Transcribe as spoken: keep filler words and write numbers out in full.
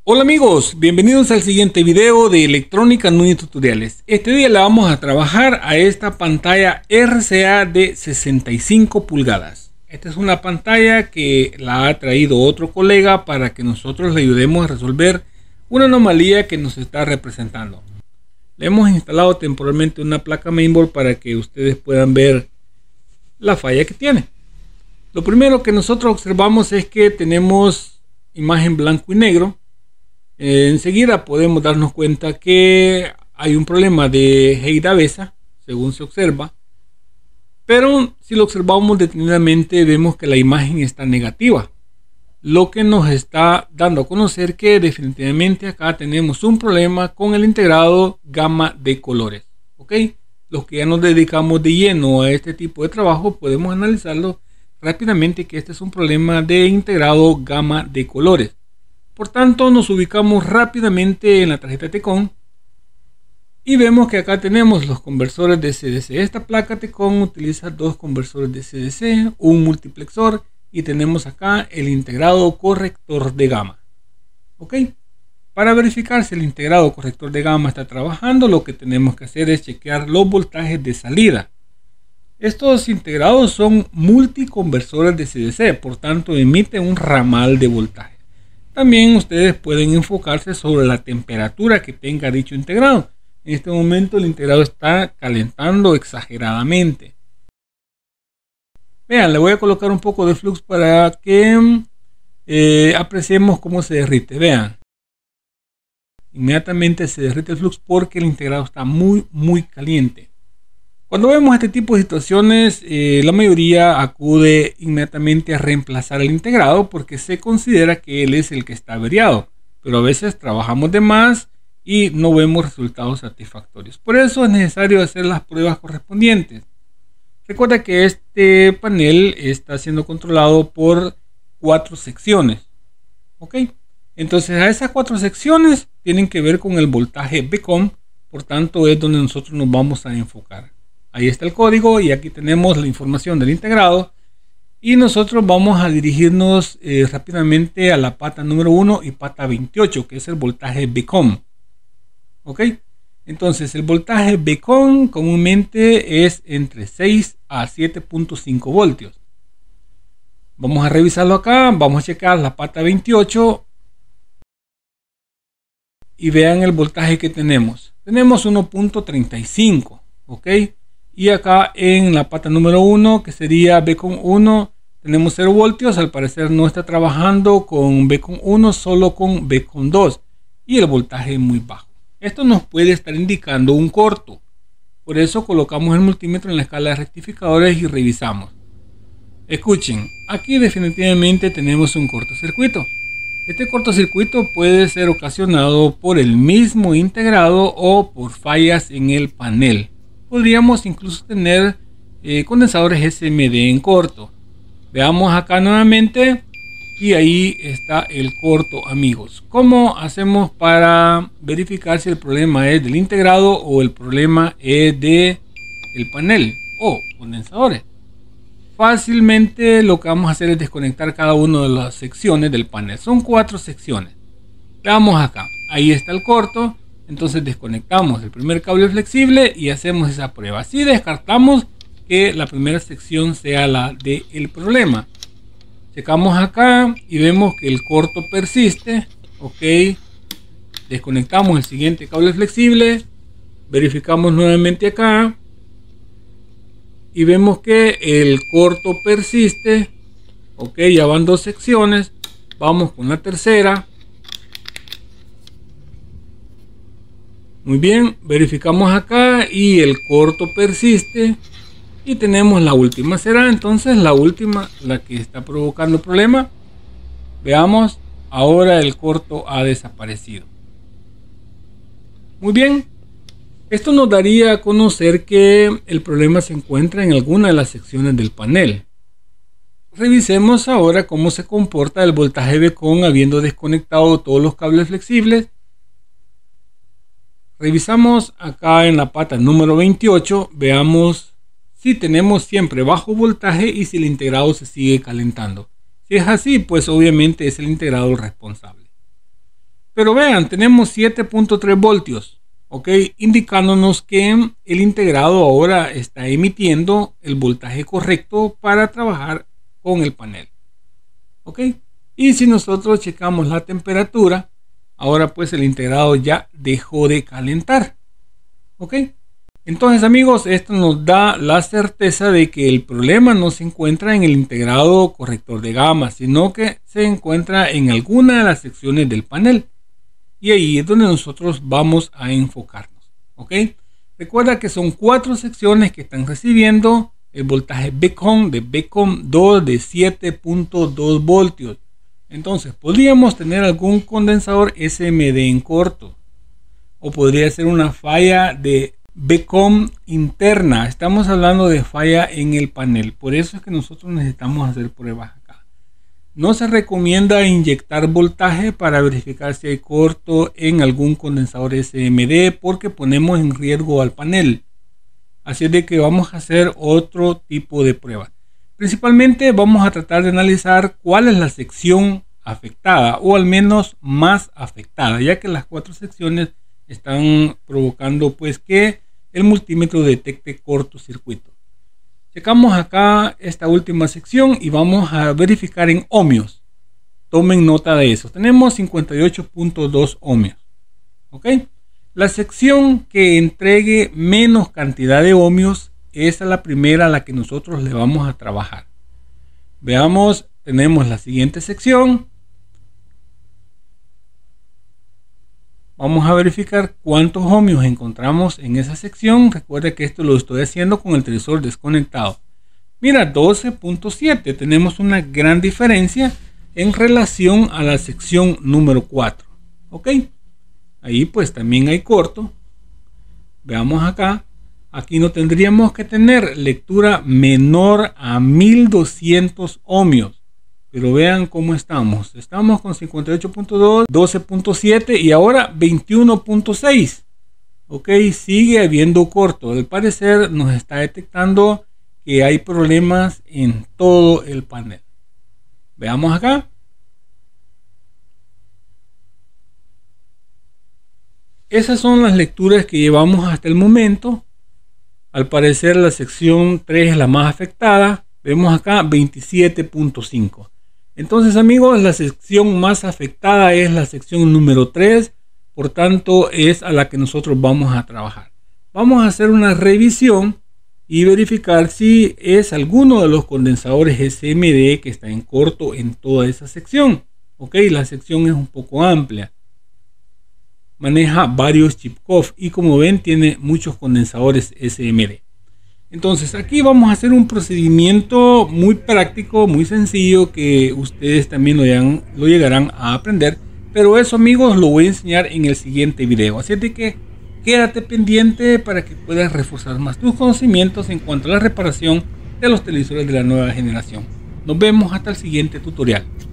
Hola amigos, bienvenidos al siguiente video de Electrónica Núñez Tutoriales. Este día le vamos a trabajar a esta pantalla R C A de sesenta y cinco pulgadas. Esta es una pantalla que la ha traído otro colega para que nosotros le ayudemos a resolver una anomalía que nos está representando. Le hemos instalado temporalmente una placa mainboard para que ustedes puedan ver la falla que tiene. Lo primero que nosotros observamos es que tenemos imagen blanco y negro. Eh, enseguida podemos darnos cuenta que hay un problema de Heidabeza, según se observa. Pero si lo observamos detenidamente vemos que la imagen está negativa, lo que nos está dando a conocer que definitivamente acá tenemos un problema con el integrado gama de colores. ¿Ok? Los que ya nos dedicamos de lleno a este tipo de trabajo podemos analizarlo rápidamente, que este es un problema de integrado gama de colores. Por tanto, nos ubicamos rápidamente en la tarjeta Tecon y vemos que acá tenemos los conversores de C D C. Esta placa Tecon utiliza dos conversores de C D C, un multiplexor y tenemos acá el integrado corrector de gama. ¿Ok? Para verificar si el integrado corrector de gama está trabajando, lo que tenemos que hacer es chequear los voltajes de salida. Estos integrados son multiconversores de C D C, por tanto emite un ramal de voltaje. También ustedes pueden enfocarse sobre la temperatura que tenga dicho integrado. En este momento el integrado está calentando exageradamente. Vean, le voy a colocar un poco de flux para que eh, apreciemos cómo se derrite. Vean, inmediatamente se derrite el flux porque el integrado está muy muy caliente. Cuando vemos este tipo de situaciones, eh, la mayoría acude inmediatamente a reemplazar el integrado porque se considera que él es el que está averiado. Pero a veces trabajamos de más y no vemos resultados satisfactorios. Por eso es necesario hacer las pruebas correspondientes. Recuerda que este panel está siendo controlado por cuatro secciones. ¿Ok? Entonces a esas cuatro secciones tienen que ver con el voltaje Vcom. Por tanto es donde nosotros nos vamos a enfocar. Ahí está el código y aquí tenemos la información del integrado. Y nosotros vamos a dirigirnos eh, rápidamente a la pata número uno y pata veintiocho, que es el voltaje Vcom. ¿Ok? Entonces el voltaje Vcom comúnmente es entre seis a siete punto cinco voltios. Vamos a revisarlo acá. Vamos a checar la pata veintiocho. Y vean el voltaje que tenemos. Tenemos uno punto treinta y cinco. ¿Ok? Y acá en la pata número uno, que sería Vcom uno, tenemos cero voltios. Al parecer no está trabajando con Vcom uno, solo con Vcom dos. Y el voltaje es muy bajo. Esto nos puede estar indicando un corto. Por eso colocamos el multímetro en la escala de rectificadores y revisamos. Escuchen, aquí definitivamente tenemos un cortocircuito. Este cortocircuito puede ser ocasionado por el mismo integrado o por fallas en el panel. Podríamos incluso tener eh, condensadores S M D en corto. Veamos acá nuevamente y ahí está el corto, amigos. ¿Cómo hacemos para verificar si el problema es del integrado o el problema es de el panel o condensadores? Fácilmente lo que vamos a hacer es desconectar cada una de las secciones del panel. Son cuatro secciones. Veamos acá, ahí está el corto. Entonces desconectamos el primer cable flexible y hacemos esa prueba. Así descartamos que la primera sección sea la del problema. Checamos acá y vemos que el corto persiste. Ok. Desconectamos el siguiente cable flexible. Verificamos nuevamente acá. Y vemos que el corto persiste. Ok, ya van dos secciones. Vamos con la tercera. Muy bien, verificamos acá y el corto persiste. Y tenemos la última. Será entonces la última la que está provocando el problema. Veamos, ahora el corto ha desaparecido. Muy bien. Esto nos daría a conocer que el problema se encuentra en alguna de las secciones del panel. Revisemos ahora cómo se comporta el voltaje Vcom habiendo desconectado todos los cables flexibles. Revisamos acá en la pata número veintiocho, veamos si tenemos siempre bajo voltaje y si el integrado se sigue calentando. Si es así, pues obviamente es el integrado responsable. Pero vean, tenemos siete punto tres voltios, ok, indicándonos que el integrado ahora está emitiendo el voltaje correcto para trabajar con el panel, ok. Y si nosotros checamos la temperatura, ahora pues el integrado ya dejó de calentar, ok. Entonces amigos, esto nos da la certeza de que el problema no se encuentra en el integrado corrector de gama, sino que se encuentra en alguna de las secciones del panel. Y ahí es donde nosotros vamos a enfocarnos, ok. Recuerda que son cuatro secciones que están recibiendo el voltaje Beacon de Beacon dos de siete punto dos voltios. Entonces podríamos tener algún condensador S M D en corto, o podría ser una falla de Beacon interna. Estamos hablando de falla en el panel, por eso es que nosotros necesitamos hacer pruebas acá. No se recomienda inyectar voltaje para verificar si hay corto en algún condensador S M D, porque ponemos en riesgo al panel. Así es de que vamos a hacer otro tipo de prueba. Principalmente vamos a tratar de analizar cuál es la sección afectada, o al menos más afectada, ya que las cuatro secciones están provocando pues que el multímetro detecte cortocircuito. Checamos acá esta última sección y vamos a verificar en ohmios. Tomen nota de eso. Tenemos cincuenta y ocho punto dos ohmios, ok. La sección que entregue menos cantidad de ohmios, esa es la primera a la que nosotros le vamos a trabajar. Veamos, tenemos la siguiente sección. Vamos a verificar cuántos ohmios encontramos en esa sección. Recuerde que esto lo estoy haciendo con el televisor desconectado. Mira, doce punto siete. Tenemos una gran diferencia en relación a la sección número cuatro. Ok. Ahí pues también hay corto. Veamos acá. Aquí no tendríamos que tener lectura menor a mil doscientos ohmios. Pero vean cómo estamos. Estamos con cincuenta y ocho punto dos, doce punto siete y ahora veintiuno punto seis. Ok, sigue habiendo corto. Al parecer nos está detectando que hay problemas en todo el panel. Veamos acá. Esas son las lecturas que llevamos hasta el momento. Al parecer la sección tres es la más afectada. Vemos acá veintisiete punto cinco. Entonces amigos, la sección más afectada es la sección número tres, por tanto es a la que nosotros vamos a trabajar. Vamos a hacer una revisión y verificar si es alguno de los condensadores S M D que está en corto en toda esa sección. Ok, la sección es un poco amplia. Maneja varios Chipkoff y como ven tiene muchos condensadores S M D. Entonces aquí vamos a hacer un procedimiento muy práctico, muy sencillo, que ustedes también lo, llegan, lo llegarán a aprender. Pero eso amigos lo voy a enseñar en el siguiente video. Así de que quédate pendiente para que puedas reforzar más tus conocimientos en cuanto a la reparación de los televisores de la nueva generación. Nos vemos hasta el siguiente tutorial.